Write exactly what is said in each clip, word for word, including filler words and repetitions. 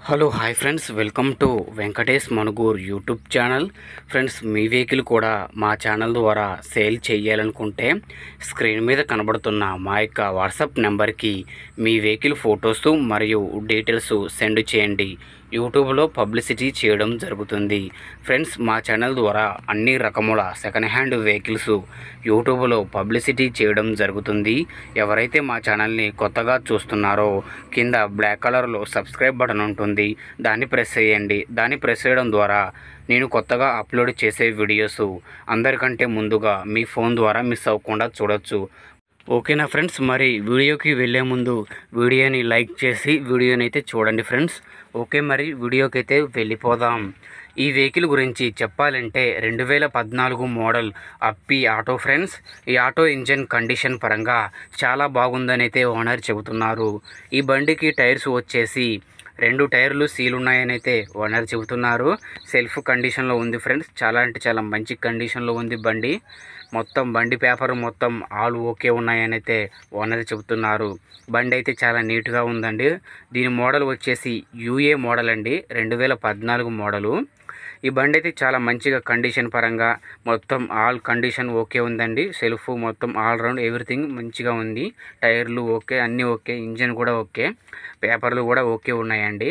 Hello hi friends, welcome to Venkatesh Manuguru YouTube channel. Friends, మీ vehicle కూడా మా ఛానల్ ద్వారా సేల్ చేయాలనుకుంటే స్క్రీన్ మీద కనబడుతున్న మా యొక్క వాట్సాప్ నెంబర్కి మీ వెహికల్ ఫొటోస్ మరియు డీటెయిల్స్ సెండ్ చేయండి. యూట్యూబ్లో పబ్లిసిటీ చేయడం జరుగుతుంది. ఫ్రెండ్స్, మా ఛానల్ ద్వారా అన్ని రకముల సెకండ్ హ్యాండ్ వెహికల్స్ యూట్యూబ్లో పబ్లిసిటీ చేయడం జరుగుతుంది. ఎవరైతే మా ఛానల్ని కొత్తగా చూస్తున్నారో కింద బ్లాక్ కలర్లో సబ్స్క్రైబ్ బటన్ ఉంటుంది, దాన్ని ప్రెస్ చేయండి. దాన్ని ప్రెస్ చేయడం ద్వారా నేను కొత్తగా అప్లోడ్ చేసే వీడియోస్ అందరికంటే ముందుగా మీ ఫోన్ ద్వారా మిస్ అవ్వకుండా చూడొచ్చు. ఓకేనా ఫ్రెండ్స్, మరి వీడియోకి వెళ్ళే ముందు వీడియోని లైక్ చేసి వీడియోని అయితే చూడండి ఫ్రెండ్స్. ఓకే, మరి వీడియోకి అయితే వెళ్ళిపోదాం. ఈ వెహికల్ గురించి చెప్పాలంటే రెండు వేల పద్నాలుగు మోడల్ అప్పి ఆటో ఫ్రెండ్స్. ఈ ఆటో ఇంజన్ కండిషన్ పరంగా చాలా బాగుందని అయితే ఓనర్ చెబుతున్నారు. ఈ బండికి టైర్స్ వచ్చేసి రెండు టైర్లు సీల్ ఉన్నాయని అయితే ఓనర్ చెబుతున్నారు. సెల్ఫ్ కండిషన్లో ఉంది ఫ్రెండ్స్. చాలా అంటే చాలా మంచి కండిషన్లో ఉంది బండి. మొత్తం బండి పేపర్ మొత్తం ఆల్ ఓకే ఉన్నాయని అయితే ఓనర్ చెబుతున్నారు. బండి అయితే చాలా నీట్గా ఉందండి. దీని మోడల్ వచ్చేసి యూఏ మోడల్ అండి, రెండు వేల పద్నాలుగు మోడలు. ఈ బండి అయితే చాలా మంచిగా కండిషన్ పరంగా మొత్తం ఆల్ కండిషన్ ఓకే ఉందండి. సెల్ఫ్ మొత్తం ఆల్ రౌండ్ ఎవ్రీథింగ్ మంచిగా ఉంది. టైర్లు ఓకే, అన్నీ ఓకే, ఇంజన్ కూడా ఓకే, పేపర్లు కూడా ఓకే ఉన్నాయండి.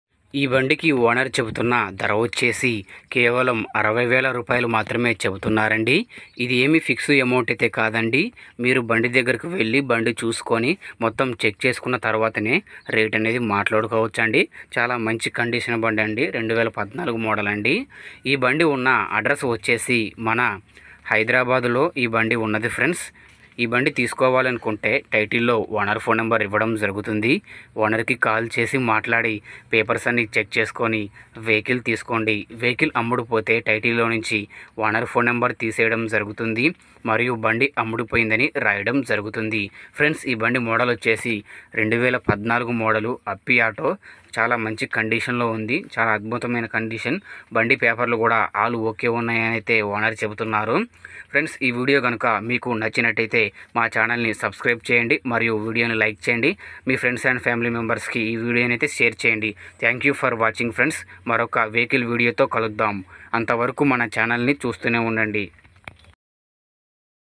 ఈ బండికి ఓనర్ చెబుతున్న ధర వచ్చేసి కేవలం అరవై వేల రూపాయలు మాత్రమే చెబుతున్నారండి. ఇది ఏమి ఫిక్స్ అమౌంట్ అయితే కాదండి. మీరు బండి దగ్గరకు వెళ్ళి బండి చూసుకొని మొత్తం చెక్ చేసుకున్న తర్వాతనే రేట్ అనేది మాట్లాడుకోవచ్చు అండి. చాలా మంచి కండిషన్ బండి అండి, రెండు వేల పద్నాలుగు మోడల్ అండి. ఈ బండి ఉన్న అడ్రస్ వచ్చేసి మన హైదరాబాదులో ఈ బండి ఉన్నది ఫ్రెండ్స్. ఈ బండి తీసుకోవాలనుకుంటే టైటిల్లో ఓనర్ ఫోన్ నెంబర్ ఇవ్వడం జరుగుతుంది. ఓనర్కి కాల్ చేసి మాట్లాడి పేపర్స్ అన్ని చెక్ చేసుకొని వెహికల్ తీసుకోండి. వెహికల్ అమ్ముడుపోతే టైటిల్లో నుంచి ఓనర్ ఫోన్ నెంబర్ తీసేయడం జరుగుతుంది మరియు బండి అమ్ముడుపోయిందని రాయడం జరుగుతుంది. ఫ్రెండ్స్, ఈ బండి మోడల్ వచ్చేసి రెండు వేల పద్నాలుగు మోడలు అప్పి ఆటో. చాలా మంచి కండిషన్లో ఉంది, చాలా అద్భుతమైన కండిషన్. బండి పేపర్లు కూడా ఆల్ ఓకే ఉన్నాయని అయితే ఓనర్ చెబుతున్నారు. ఫ్రెండ్స్, ఈ వీడియో కనుక మీకు నచ్చినట్టయితే మా ఛానల్ని సబ్స్క్రైబ్ చేయండి మరియు వీడియోని లైక్ చేయండి. మీ ఫ్రెండ్స్ అండ్ ఫ్యామిలీ మెంబర్స్కి ఈ వీడియోని అయితే షేర్ చేయండి. Thank you for watching friends. మరొక వెహికల్ వీడియోతో కలుద్దాం. అంతవరకు మన ఛానల్ని చూస్తూనే ఉండండి.